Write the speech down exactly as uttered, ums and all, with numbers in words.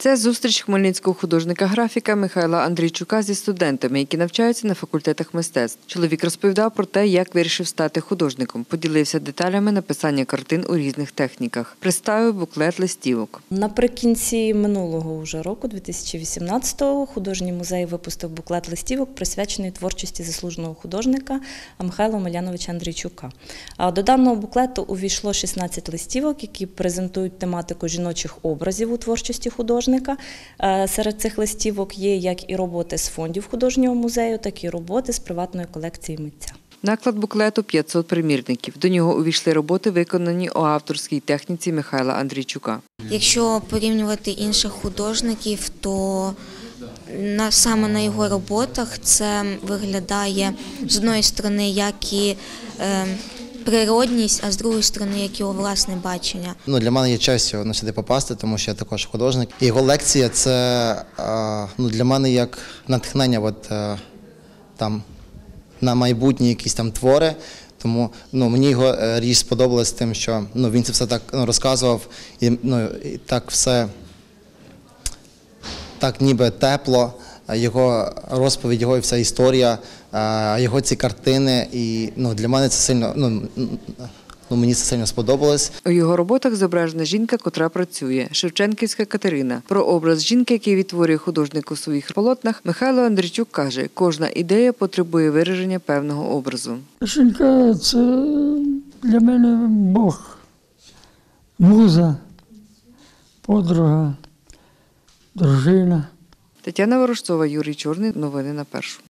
Це зустріч хмельницького художника-графіка Михайла Андрійчука зі студентами, які навчаються на факультетах мистецтв. Чоловік розповідав про те, як вирішив стати художником, поділився деталями написання картин у різних техніках, представив буклет листівок. Наприкінці минулого вже року, дві тисячі вісімнадцятого, художній музей випустив буклет листівок, присвячений творчості заслуженого художника Михайла Омеляновича Андрійчука. До даного буклету увійшло шістнадцять листівок, які презентують тематику жіночих образів у творчості художника. Серед цих листівок є як і роботи з фондів художнього музею, так і роботи з приватної колекції митця. Наклад буклету – п'ятсот примірників. До нього увійшли роботи, виконані у авторській техніці Михайла Андрійчука. Якщо порівнювати інших художників, то саме на його роботах це виглядає з однієї сторони як і природність, а з другої сторони, як його власне бачення. Ну, для мене є честь сюди попасти, тому що я також художник. І його лекція – це ну, для мене як натхнення от, там, на майбутні якісь там твори. Тому ну, мені його річ сподобалась тим, що ну, він це все так ну, розказував, і, ну, і так все так ніби тепло. Його розповідь, його вся історія, його ці картини, і ну, для мене це сильно, ну, ну, мені це сильно сподобалось. У його роботах зображена жінка, котра працює – Шевченківська Катерина. Про образ жінки, який відтворює художник у своїх полотнах, Михайло Андрійчук каже, кожна ідея потребує вираження певного образу. Жінка – це для мене Бог, муза, подруга, дружина. Тетяна Ворожцова, Юрій Чорний. Новини на Першому.